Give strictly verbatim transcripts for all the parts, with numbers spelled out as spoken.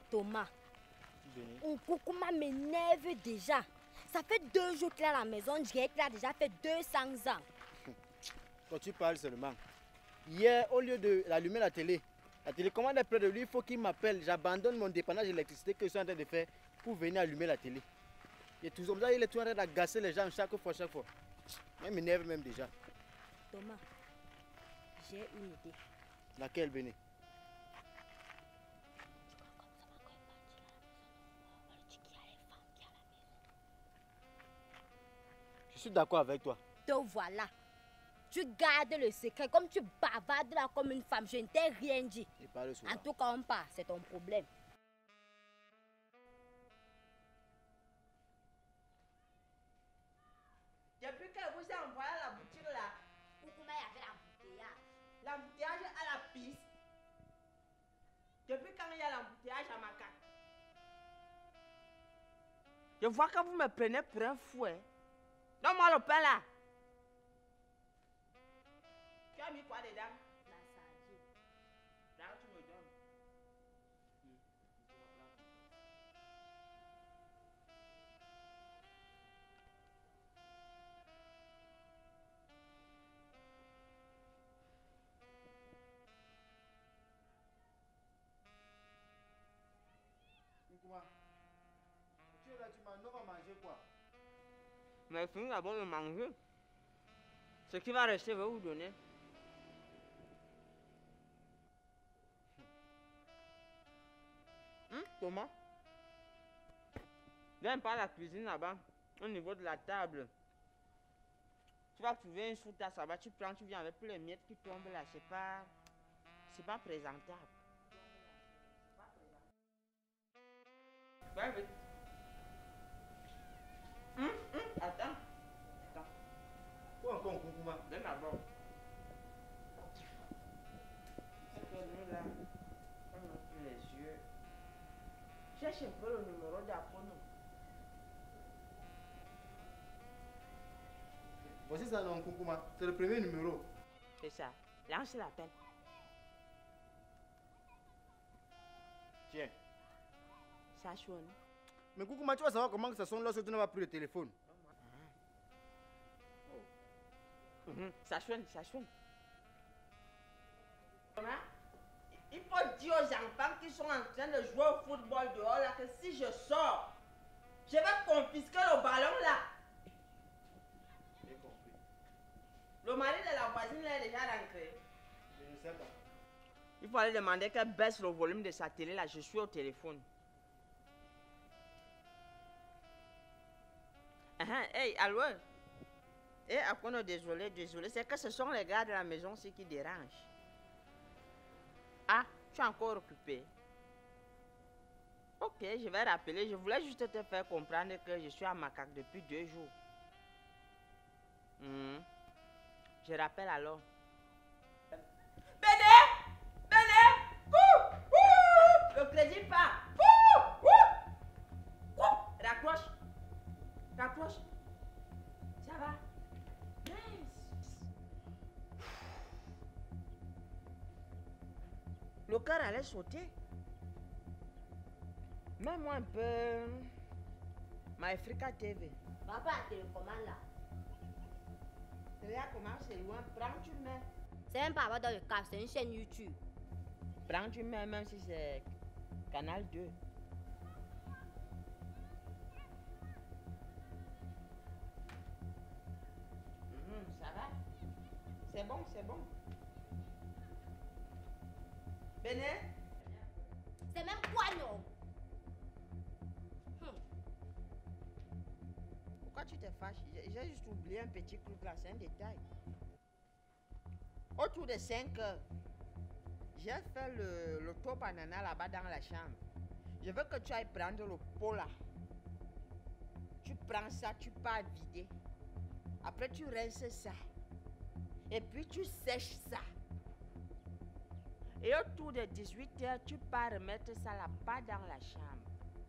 Thomas, Nkoukouma m'énerve déjà. Ça fait deux jours qu'il est à la maison, je dirais qu'il a déjà fait deux cents ans. Quand tu parles seulement. Hier, au lieu d'allumer la télé, la télécommande est près de lui, il faut qu'il m'appelle. J'abandonne mon dépannage d'électricité que je suis en train de faire pour venir allumer la télé. Et tout comme ça, il est tout en train d'agacer les gens chaque fois, chaque fois. Il m'énerve même déjà. Thomas, j'ai une idée. Laquelle, Béné? Je suis d'accord avec toi. Donc voilà. Tu gardes le secret comme tu bavardes là comme une femme. Je ne t'ai rien dit. En tout cas, on part. C'est ton problème. Depuis qu'elle vous a envoyé à la boutique là, Nkoukouma, il y avait l'embouteillage. l'embouteillage à la piste. Depuis quand il y a l'embouteillage à Macaque. Je vois que vous me prenez pour un fou. Hein. Donne-moi le pain là. Tu as mis quoi dedans? La sardine. Là, tu me donnes. Nkoukouma, tu es là, tu m'as, on va manger quoi? Mais finis d'abord de manger. Ce qui va rester, je vais vous donner. Hum, Thomas? Viens par la cuisine là-bas, au niveau de la table. Tu vas trouver une sous-tasse là-bas, tu prends, tu viens avec tous les miettes qui tombent là. C'est pas. C'est pas présentable. Va vite. Hum, hum, attends. Attends. Où encore, Nkoukouma? Viens d'abord. C'est que nous là, on ouvre les yeux. Cherche un peu le numéro d'Apono. Voici ça, non, Nkoukouma. C'est le premier numéro. C'est ça. Lance l'appel. Tiens. Ça sonne. Mais Nkoukouma, tu vas savoir comment ça sonne lorsque tu n'as pas pris le téléphone. Mmh. Ça sonne, ça sonne. Il faut dire aux enfants qui sont en train de jouer au football dehors là que si je sors, je vais confisquer le ballon là. J'ai compris. Le mari de la voisine là est déjà rentré. Je ne sais pas. Il faut aller demander qu'elle baisse le volume de sa télé là, je suis au téléphone. Uh-huh. Hey, allô? Eh, Apono, désolé, désolé. C'est que ce sont les gars de la maison aussi qui dérangent. Ah, tu es encore occupé. Ok, je vais rappeler. Je voulais juste te faire comprendre que je suis à Macaque depuis deux jours. Mmh. Je rappelle alors. Béné! Béné! Ouh! Ouh! Le crédit part! Ouh! Ouh! Ouh! Raccroche! Raccroche! Ça va? Le cœur allait sauter. Mets-moi un peu MyAfrica T V. Papa, la télécommande là. Regarde comment c'est loin. Prends, tu mets. C'est même pas dans le cas, c'est une chaîne YouTube. Prends, tu mets, même si c'est Canal deux. Mmh, ça va? C'est bon, c'est bon. Béné? C'est même quoi, non? Hum. Pourquoi tu te fâches? J'ai juste oublié un petit truc là, c'est un détail. Autour de cinq heures, j'ai fait le, le top banana là-bas dans la chambre. Je veux que tu ailles prendre le pot là. Tu prends ça, tu pars vider. Après, tu rinces ça. Et puis, tu sèches ça. Et autour de dix-huit heures, tu pars remettre ça là-bas dans la chambre.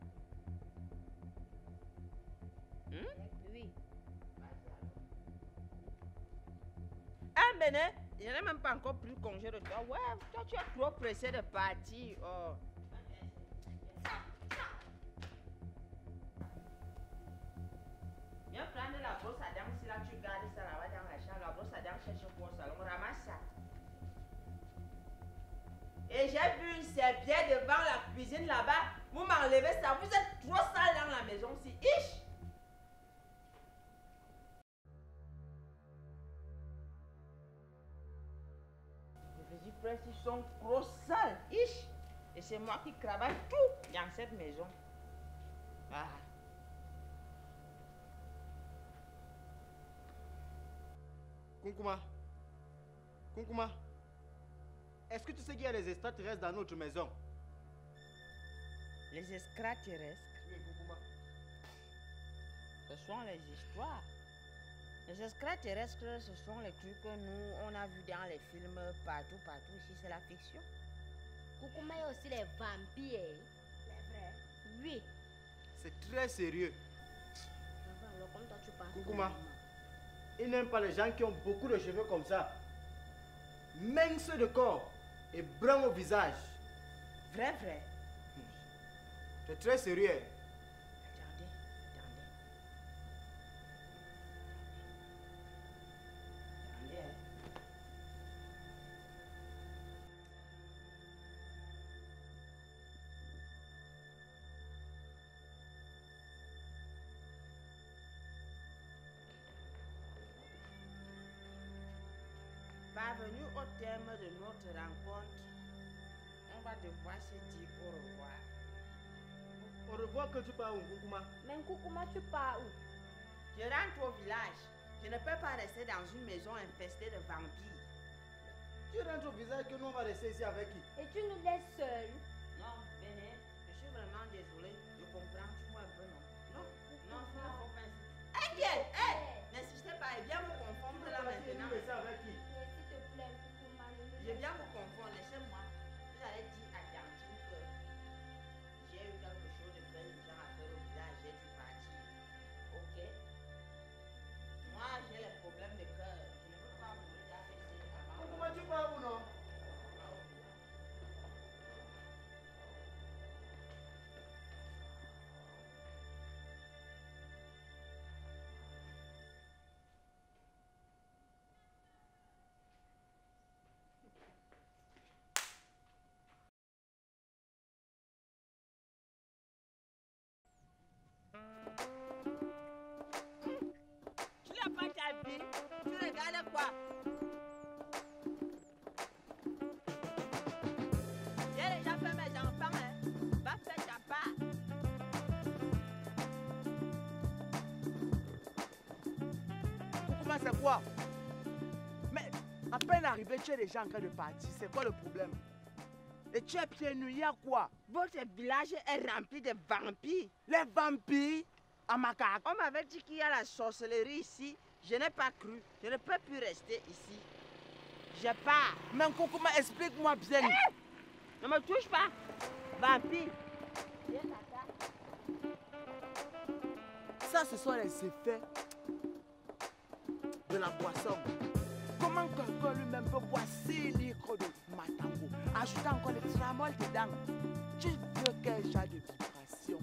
Hmm? Oui. Ah, Béné, je n'ai même pas encore pris congé de toi. Ouais, toi, tu es trop pressé de partir. Oh. Ça sont colossales. Ich. Et c'est moi qui travaille tout dans cette maison. Ah. Kunkuma. Kunkuma. Est-ce que tu sais qu'il y a des extraterrestres dans notre maison? Les extraterrestres? Oui, Kunkuma. Ce sont les histoires. Les extraterrestres, ce sont les trucs que nous, on a vus dans les films partout, partout. Ici, c'est la fiction. Kunkuma, il y a aussi les vampires. C'est vrai? Oui. C'est très sérieux. Alors, comme toi, tu penses. Kunkuma. Ils n'aiment pas les gens qui ont beaucoup de cheveux comme ça. Minces de corps et bruns au visage. Vrai, vrai. C'est très sérieux. Attendez, attendez. Attendez. Hein. Parvenu au terme de notre rencontre, on va devoir se dire au revoir. Au revoir que tu pars où, Kunkuma? Mais Kunkuma, tu pars où? Je rentre au village. Je ne peux pas rester dans une maison infestée de vampires. Tu rentres au village que nous on va rester ici avec qui? Et tu nous laisses seuls? Non, Béné, je suis vraiment désolée. Je comprends, tu vois un peu, non? Non, non, il ne faut pas insister. Hé, viens, hé! N'insistez pas, viens me confondre là maintenant. Tu avec qui? S'il te plaît, Kunkuma. Je viens vous confondre, laissez-moi. Vous allez dire à Tantine que j'ai eu quelque chose de très urgent à faire au village, j'ai dû partir. Ok? Moi, j'ai les problèmes de cœur. Je ne peux pas mourir d'affaissé avant. Kunkuma, tu pars où, non? Tu n'as pas ta vie? Tu regardes quoi? J'ai déjà fait mes enfants, hein? Va faire ta part. Kunkuma, c'est quoi? Mais à peine arrivé, tu es déjà en train de partir. C'est quoi le problème? Et tu es pieds nus, il y a quoi? Votre village est rempli de vampires. Les vampires à Macaque. On m'avait dit qu'il y a la sorcellerie ici. Je n'ai pas cru. Je ne peux plus rester ici. Je pars. Mais Kunkuma, explique-moi bien. Hey! Ne me touche pas. Vampire. Viens, tata. Ça, ce sont les effets de la boisson. Comment quelqu'un lui-même peut boire six litres de matango, ajouter encore le tramol dedans? Tu veux quel genre de vibration?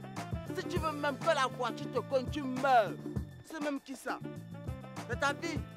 Si tu veux même que la voiture te cogne, tu meurs. C'est même qui ça? C'est ta vie.